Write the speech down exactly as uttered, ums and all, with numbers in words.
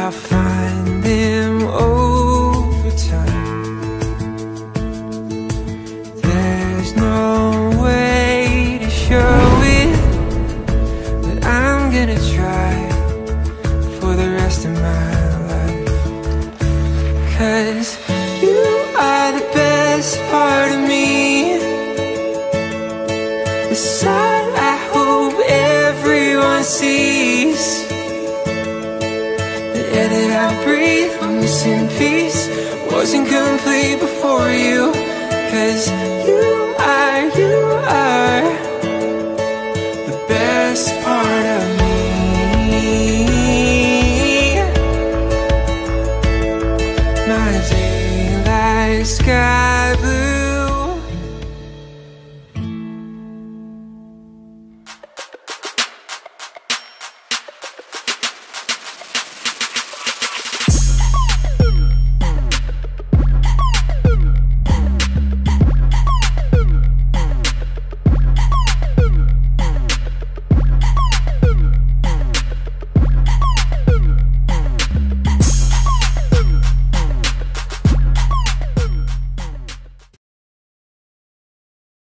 I'll find them over time. There's no way to show it, but I'm gonna try for the rest of my life. 'Cause you are the best part of me, the side I hope everyone sees, the air that I breathe, I'm missing peace, wasn't complete before you. 'Cause you are, you are